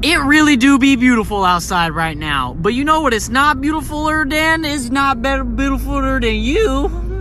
It really do be beautiful outside right now. But you know what it's not beautifuler than? It's not better beautifuler than you.